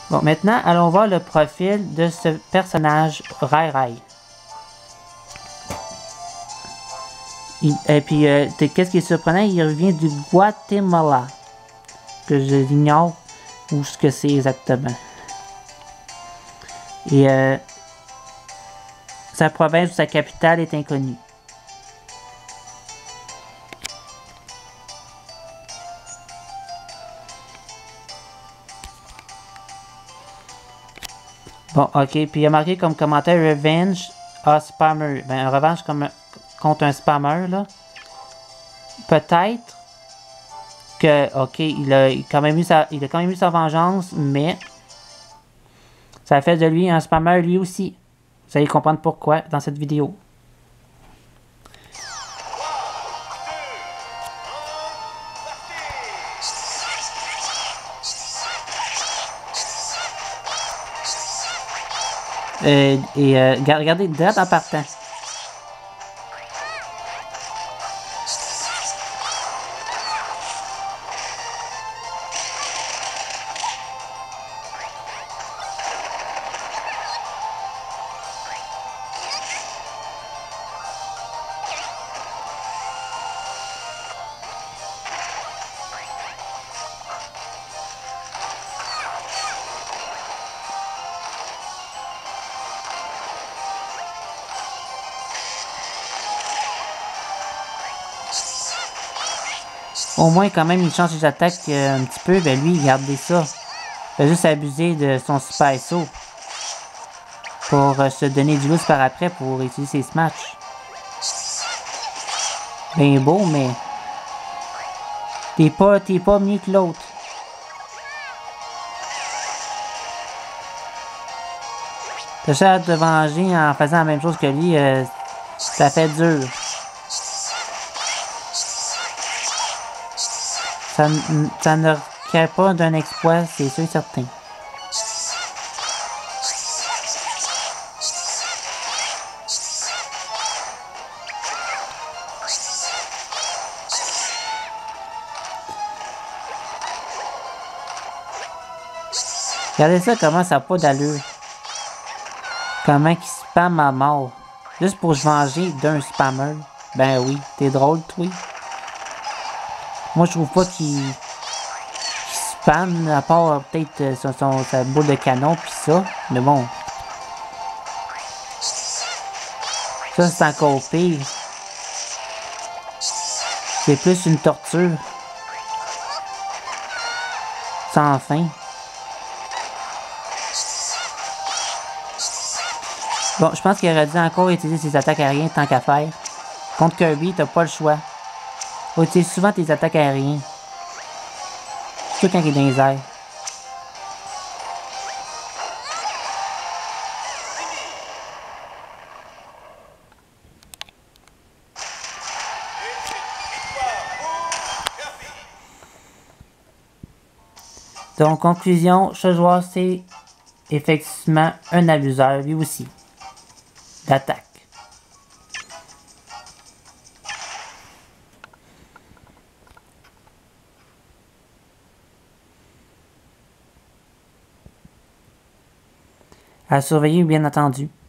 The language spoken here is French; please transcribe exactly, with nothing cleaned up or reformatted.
Bon, maintenant, allons voir le profil de ce personnage, Rai Rai. Il, et puis, euh, qu'est-ce qui est surprenant, il revient du Guatemala. Que je l'ignore où ce que c'est exactement. Et euh, sa province ou sa capitale est inconnue. Bon, ok, puis il a marqué comme commentaire Revenge a Spammer. Ben, un revanche comme, contre un spammer, là. Peut-être que, ok, il a, il, quand même eu sa, il a quand même eu sa vengeance, mais ça fait de lui un spammer lui aussi. Vous allez comprendre pourquoi dans cette vidéo. Euh, et euh, regardez, direct en partant. Au moins, quand même, il change ses attaques euh, un petit peu. Ben lui, regardez ça. Il va juste abuser de son Super Saut pour euh, se donner du lousse par après pour utiliser ses smash. Ben beau, mais t'es pas, t'es pas mieux que l'autre. T'as cher de te venger en faisant la même chose que lui, euh, ça fait dur. Ça, ça ne requiert pas d'un exploit, c'est sûr et certain. Regardez ça, comment ça n'a pas d'allure. Comment qu'il spamme à mort. Juste pour se venger d'un spammer. Ben oui, t'es drôle, toi. Moi, je trouve pas qu'il qu spamme, à part peut-être euh, son, son, sa boule de canon pis ça. Mais bon. Ça, c'est encore pire. C'est plus une torture. Sans fin. Bon, je pense qu'il aurait dû encore utiliser ses attaques aériennes tant qu'à faire. Contre Kirby, t'as pas le choix. Utilise souvent tes attaques aériennes. Surtout quand il est dans les airs. Donc, conclusion, ce joueur, c'est effectivement un abuseur, lui aussi, d'attaque. À surveiller, bien entendu.